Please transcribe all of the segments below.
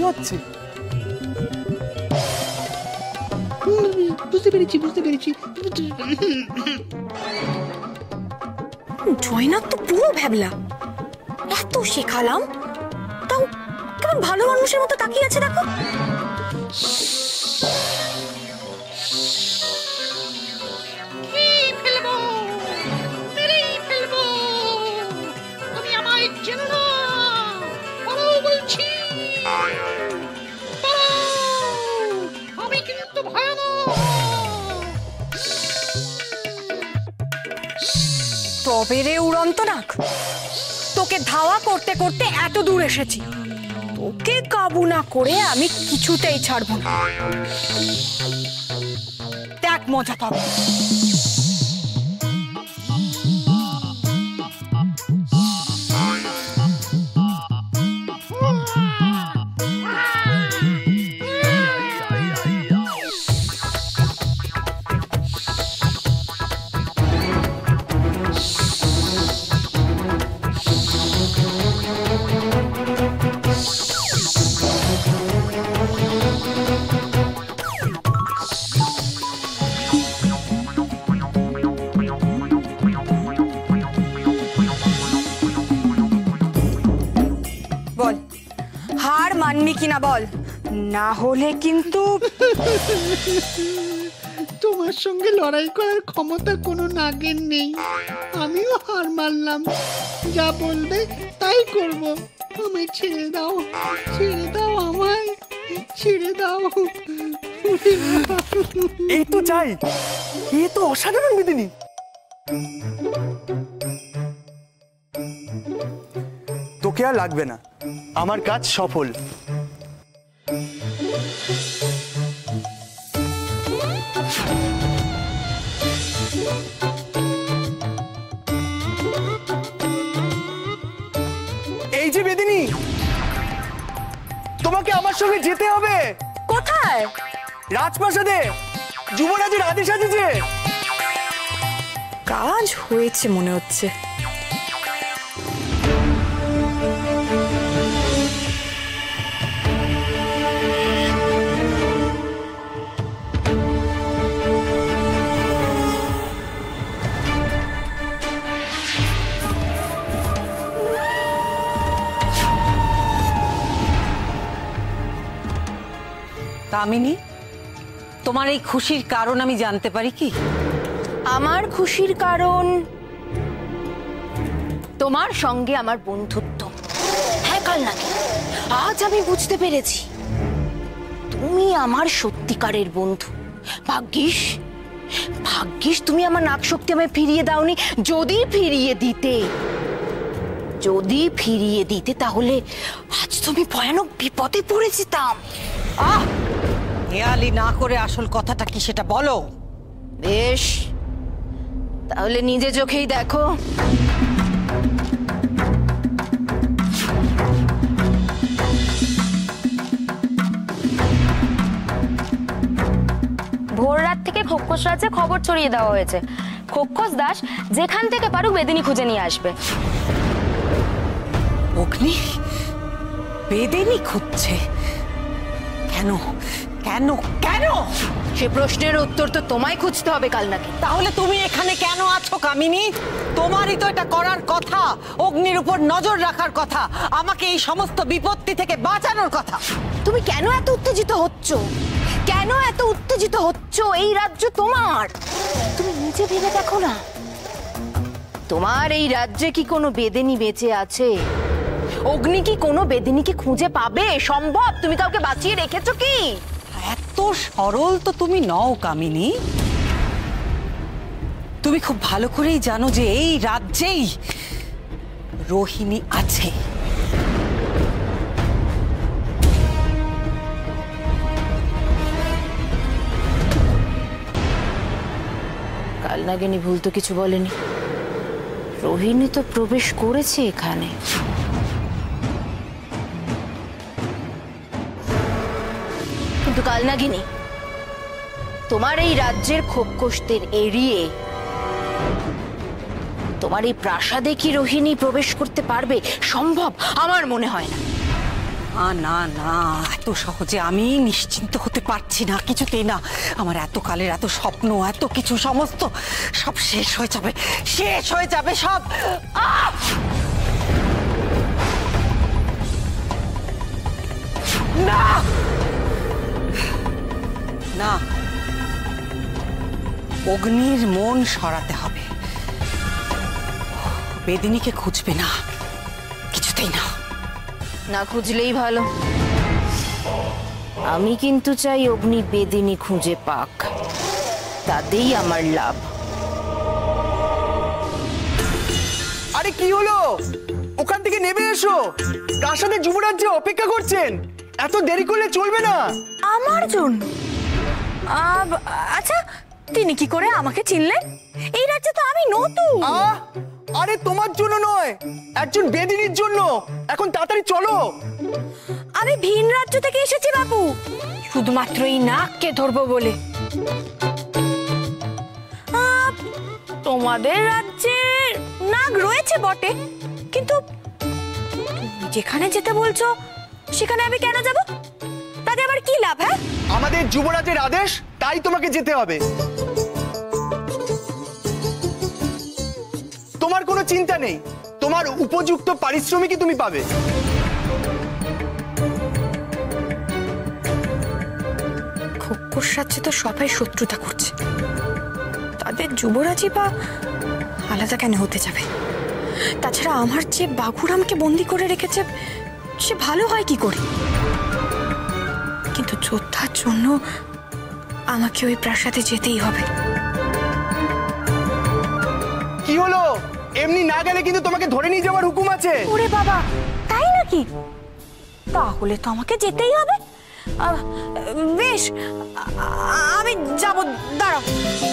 হচ্ছে। বুঝতে পেরেছি। জয়নাথ তো পুরো ভ্যাবলা, এত শেখালাম তাও কেমন ভালো মানুষের মতো তাকিয়ে আছে দেখো। তবে রে উড়ন্ত নাক, তোকে ধাওয়া করতে করতে এত দূর এসেছি, তোকে কাবু না করে আমি কিছুতেই ছাড়বো না। দেখ মজা পাবো। বল হার মানবি কিনা বল, না হলে কিন্তু তোমার সঙ্গে লড়াই করার ক্ষমতা কোনো নাগের নেই। আমিও হার মানলাম, যা বলবে তাই করব। আমায় ছেড়ে দাও, আমায় ছেড়ে দাও। এই তো চাই, এ তো অসাধারণ বেদিনী। তোকে আর লাগবে না, আমার কাজ সফল। এই যে বেদিনী, তোমাকে আমার সঙ্গে যেতে হবে। কোথায়? রাজপ্রাসাদে, যুবরাজের আদেশ আছে যে। কাজ হয়েছে মনে হচ্ছে। কামিনী, তোমার এই খুশির কারণ আমি জানতে পারি কি? আমার খুশির কারণ তোমার সঙ্গে আমার বন্ধুত্ব। হ্যাঁ কালনাগি, আজ আমি বুঝতে পেরেছি তুমি আমার সত্যিকারের বন্ধু। ভাগ্যিস তুমি আমার নাক শক্তি আমায় ফিরিয়ে দাওনি। যদি ফিরিয়ে দিতে তাহলে আজ তুমি ভয়ানক বিপদে পড়ে যেতাম। হেয়ালি না করে আসল কথাটা কি সেটা বলো। বেশ, তাহলে নিজে চোখেই দেখো। ভোর রাত থেকে খোক্ষস রাজ্যে খবর ছড়িয়ে দেওয়া হয়েছে, খোক্ষস দাস যেখান থেকে পারুক বেদিনী খুঁজে নিয়ে আসবে। অগ্নি বেদিনী খুঁজছে? কেন কেন কেন? সে প্রশ্নের উত্তর তো তোমায় খুঁজতে হবে কালনাগি। তাহলে তুমি এখানে কেন আছো কামিনী? তোমারই তো এটা করার কথা, অগ্নির উপর নজর রাখার কথা, আমাকে এই সমস্ত বিপত্তি থেকে বাঁচানোর কথা। তুমি কেন এত উত্তেজিত হচ্ছ? এই রাজ্য তোমার, তুমি নিজে ভেবে দেখো না। তোমার এই রাজ্যে কি কোনো বেদিনী বেঁচে আছে? অগ্নি কি কোনো বেদিনীকে খুঁজে পাবে? সম্ভব? তুমি কাউকে বাঁচিয়ে রেখেছো কি? এত সরল তো তুমি নও কামিনী। তুমি খুব ভালো করেই জানো যে এই রাজ্যেই রোহিণী আছে। কালনাগিনী ভুল তো কিছু বলেনি। রোহিণী তো প্রবেশ করেছে এখানে। কিন্তু কালনাগিনী, তোমার এই রাজ্যের খোক্ষসদের এড়িয়ে তোমার এই প্রাসাদে কি রোহিণী প্রবেশ করতে পারবে? সম্ভব? আমার মনে হয় না। না না না, এত সহজে আমি নিশ্চিন্ত হতে পারছি না, কিছুতেই না। আমার এত কালের এত স্বপ্ন, এত কিছু সমস্ত সব শেষ হয়ে যাবে, শেষ হয়ে যাবে সব। না না, অগ্নির মন সরাতে হবে। বেদিনীকে খুঁজবে না, কিছুতেই না। না খুঁজলেই ভালো। আমি কিন্তু চাই অগ্নি বেদিনী খুঁজে পাক, তাতেই আমার লাভ। আরে কি হলো? ওখান থেকে নেমে এসো, প্রাসাদের যুবরাজ যে অপেক্ষা করছেন। এত দেরি করলে চলবে না। আমার জন্য? আচ্ছা, তিনি কি করে আমাকে চিনলেন? এই রাজ্যে তো আমি নতুন। আরে তোমার জন্য নয়, একজন বেদিনীর জন্য। এখন তাড়াতাড়ি চলো। আমি ভিন রাজ্য থেকে এসেছি বাবু, শুধুমাত্র এই নাককে ধরবো বলে। তোমাদের রাজ্যে নাগ রয়েছে বটে, কিন্তু তুমি যেখানে যেতে বলছো সেখানে আমি কেন যাব? তাতে আবার কি লাভ? হ্যাঁ, আমাদের যুবরাজের আদেশ, তাই তোমাকে যেতে হবে। তোমার কোনো চিন্তা নেই, তোমার উপযুক্ত পারিশ্রমিকই তুমি পাবে। খোকর সাথে তো সবাই শত্রুতা করছে, তাদের যুবরাজই বা আলাদা কেন হতে যাবে? তাছাড়া আমার যে বাঘুরামকে বন্দি করে রেখেছে সে ভালো হয় কি করে? কিন্তু যোদ্ধার জন্য আমাকে ওই প্রাসাদে যেতেই হবে। কি হলো? এমনি না গেলে কিন্তু তোমাকে ধরে নিয়ে যাওয়ার হুকুম আছে। ওরে বাবা, তাই নাকি? তাহলে তো আমাকে যেতেই হবে। বেশ, আমি যাব। দাঁড়াও।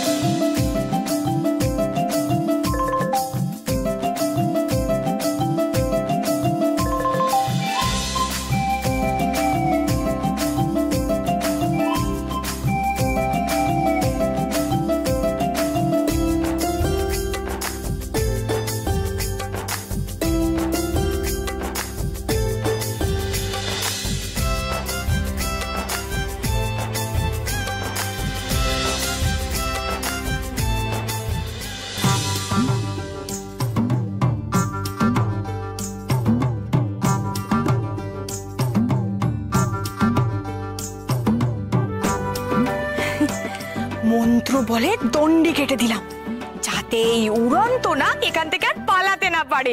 মন্ত্র বলে দণ্ডি কেটে দিলাম, যাতে এই উড়ন্ত না এখান থেকে আর পালাতে না পারে।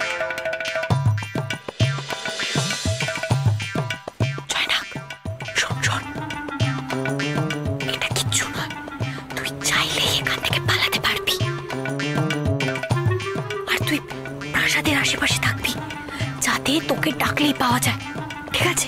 জয়নাগ, শোন শোন, এটা কিচ্ছু না, তুই চাইলেই এখান থেকে পালাতে পারবি। আর তুই প্রাসাদের আশেপাশে থাকবি, যাতে তোকে ডাকলেই পাওয়া যায়, ঠিক আছে?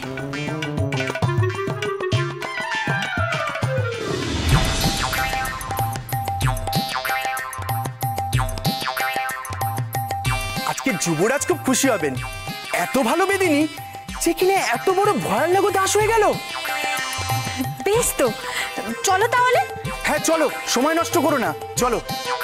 যুবরাজ খুব খুশি হবেন। এত ভালো বেদিনী যে কিনা এত বড় ভয়ানক দাস হয়ে গেল। বেশ তো, চলো তাহলে। হ্যাঁ চলো, সময় নষ্ট করো না, চলো।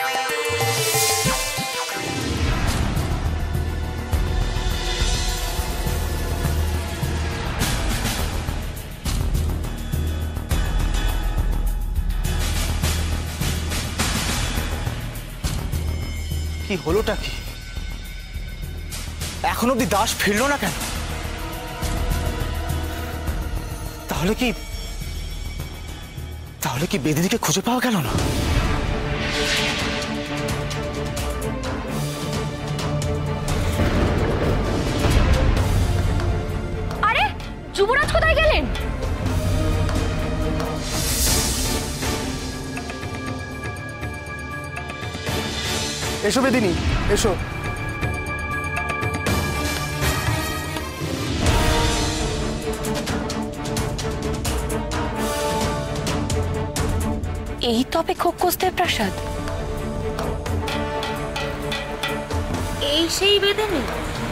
কি হলোটা কি? এখন অব্দি দাস ফিরলো না কেন? তাহলে কি বেদিনীকে খুঁজে পাওয়া গেল না? আরে, যুবরাজ কোথায় গেলেন? এসো বেদিনী, এসো। এই তবে খোকসদের প্রাসাদ। এই সেই বেদিনী।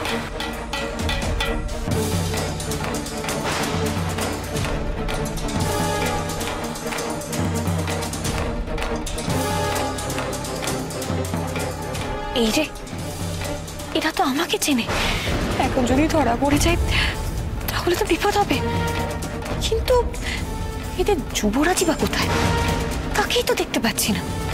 এই রে, এটা তো আমাকে চেনে। এখন যদি ধরা পড়ে যায় তাহলে তাহলে তো বিপদ হবে। কিন্তু এদের যুবরাজই বা কোথায়? তাকেই তো দেখতে পাচ্ছি না।